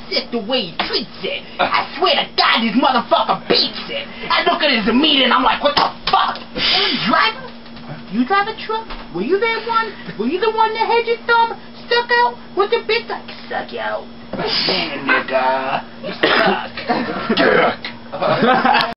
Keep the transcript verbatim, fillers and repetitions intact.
sick the way he treats it. I swear to God, this motherfucker beats it. I look at his demeanor and I'm like, what the fuck? Hey, driver? You drive a truck? Were you that one? Were you the one that had your thumb stuck out with the big like suck out? Man, nigga, you suck. Dick.